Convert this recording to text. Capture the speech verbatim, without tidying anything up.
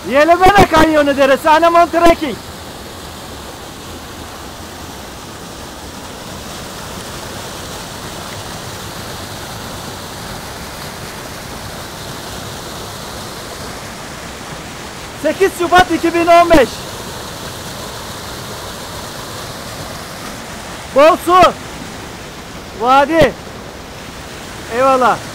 Yelebene Kanyonu Deresi, Anemon Trekking. sekiz Şubat iki bin on beş. Bol su. Vadi. Eyvallah.